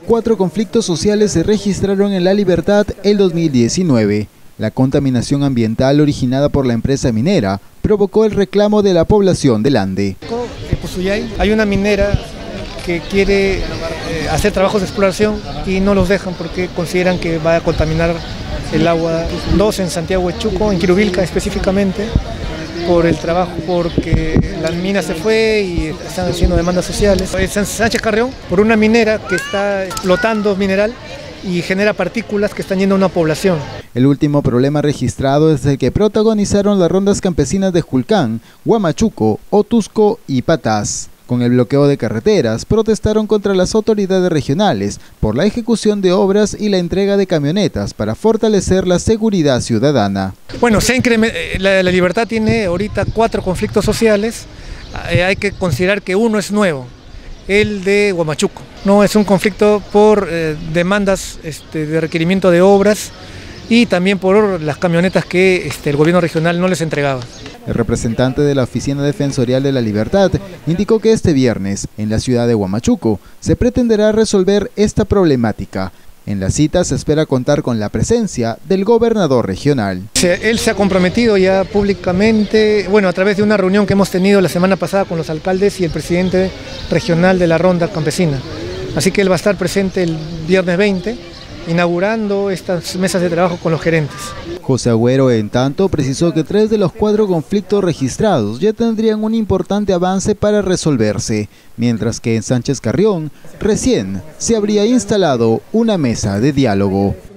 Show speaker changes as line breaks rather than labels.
4 conflictos sociales se registraron en La Libertad el 2019. La contaminación ambiental originada por la empresa minera provocó el reclamo de la población del Ande.
En Pusuyay hay una minera que quiere hacer trabajos de exploración y no los dejan porque consideran que va a contaminar el agua. 2 en Santiago de Chuco, en Quirubilca específicamente, por el trabajo, porque la mina se fue y están haciendo demandas sociales. En Sánchez Carrión, por una minera que está explotando mineral y genera partículas que están yendo a una población.
El último problema registrado es el que protagonizaron las rondas campesinas de Julcán, Huamachuco, Otusco y Patás. Con el bloqueo de carreteras, protestaron contra las autoridades regionales por la ejecución de obras y la entrega de camionetas para fortalecer la seguridad ciudadana.
Bueno, la Libertad tiene ahorita 4 conflictos sociales. Hay que considerar que uno es nuevo, el de Huamachuco. No, es un conflicto por demandas de requerimiento de obras y también por las camionetas que el gobierno regional no les entregaba.
El representante de la Oficina Defensorial de la Libertad indicó que este viernes, en la ciudad de Huamachuco, se pretenderá resolver esta problemática. En la cita se espera contar con la presencia del gobernador regional.
Él se ha comprometido ya públicamente, bueno, a través de una reunión que hemos tenido la semana pasada con los alcaldes y el presidente regional de la Ronda Campesina. Así que él va a estar presente el viernes 20, inaugurando estas mesas de trabajo con los gerentes.
José Agüero, en tanto, precisó que 3 de los 4 conflictos registrados ya tendrían un importante avance para resolverse, mientras que en Sánchez Carrión recién se habría instalado una mesa de diálogo.